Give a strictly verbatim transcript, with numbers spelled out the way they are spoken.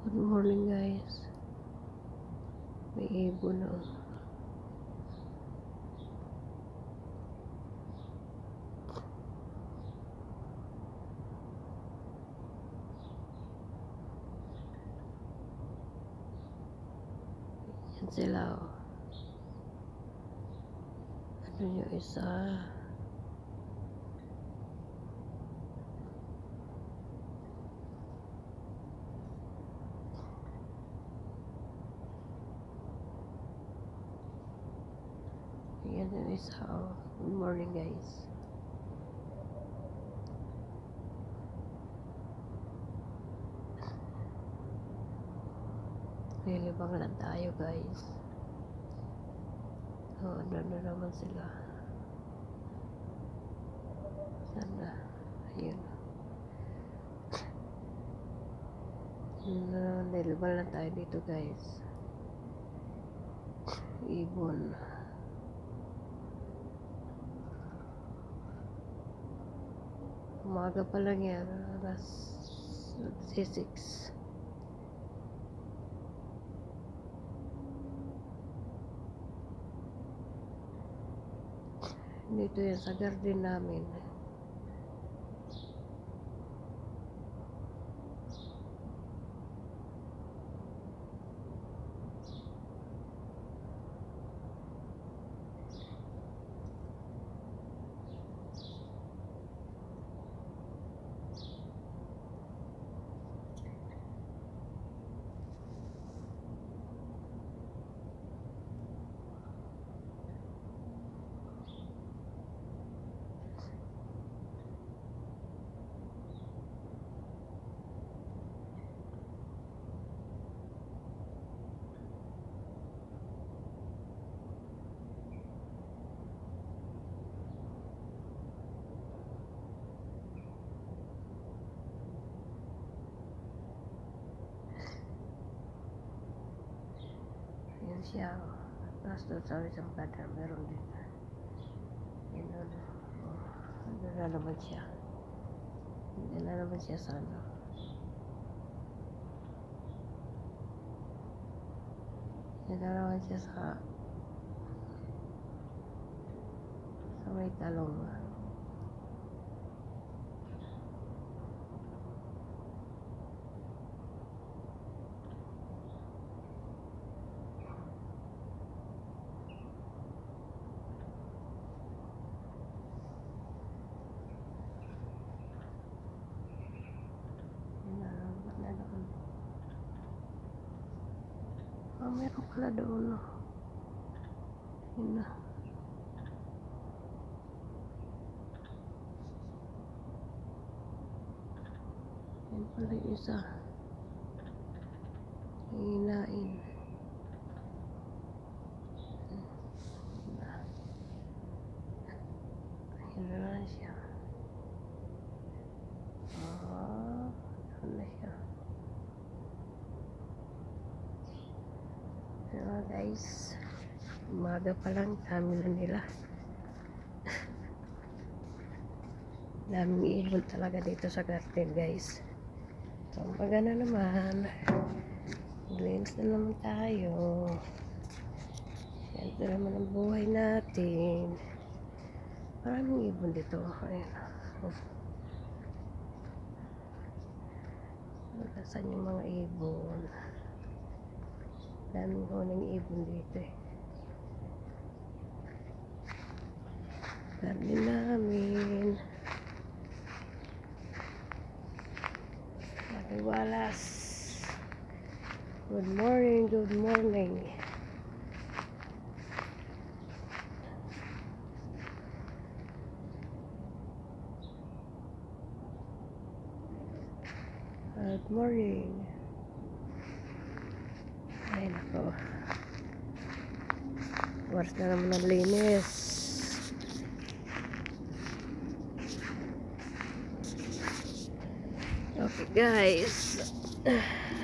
Good morning guys. May ibon na. Yan sila oh. Ano yung isa? Yan yung isa oh. Good morning guys. Lilibang lang tayo guys. Oh, ano na naman sila. Sana. Ayun. Uh, Lilibang lang tayo dito guys. Ibon. Umaga pa lang yan. Alas six. Dito yan sa garden namin. Yan siya. Tapos doon sa isang banda meron din. Yan o. Oh, ano na naman siya. Hindi na naman siya sa ano. Yan na naman siya sa sa may talong. Oh, meron pala doon. Yun na. Yan pala yung isa. Hinain. Yun na lang siya. Ah, yun na siya. Diba guys, umaga pa lang, dami na nila. Daming ibon talaga dito sa garden guys. So umaga na naman, glimpse na naman tayo. Yan na naman ang buhay natin. Maraming ibon dito. Ayan. Saan yung mga ibon? Daming hunang ibon dito eh. Garden namin. Ate Wallace. Good morning, good morning. Good morning. Ay nako. Oras na naman ang linis. Okay guys.